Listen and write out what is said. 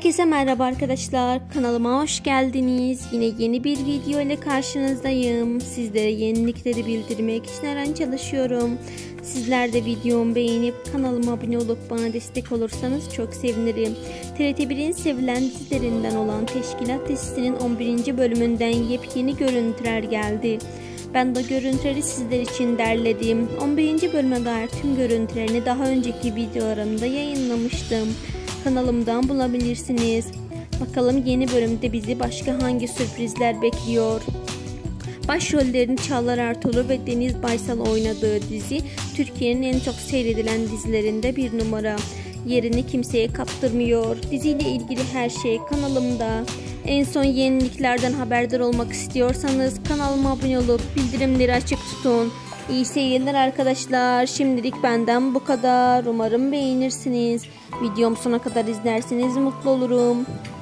Herkese merhaba arkadaşlar, kanalıma hoş geldiniz. Yine yeni bir video ile karşınızdayım. Sizlere yenilikleri bildirmek için her an çalışıyorum. Sizler de videomu beğenip kanalıma abone olup bana destek olursanız çok sevinirim. TRT1'in sevilen dizilerinden olan Teşkilat dizisinin 11. bölümünden yepyeni görüntüler geldi. Ben de görüntüleri sizler için derledim. 11. bölüme dair tüm görüntülerini daha önceki videolarımda yayınlamıştım. Kanalımdan bulabilirsiniz. Bakalım yeni bölümde bizi başka hangi sürprizler bekliyor? Başrollerini Çağlar Ertuğrul ve Deniz Baysal oynadığı dizi Türkiye'nin en çok seyredilen dizilerinde bir numara. Yerini kimseye kaptırmıyor. Diziyle ilgili her şey kanalımda. En son yeniliklerden haberdar olmak istiyorsanız kanalıma abone olup bildirimleri açık tutun. İyi seyirler arkadaşlar. Şimdilik benden bu kadar. Umarım beğenirsiniz. Videomu sona kadar izlerseniz mutlu olurum.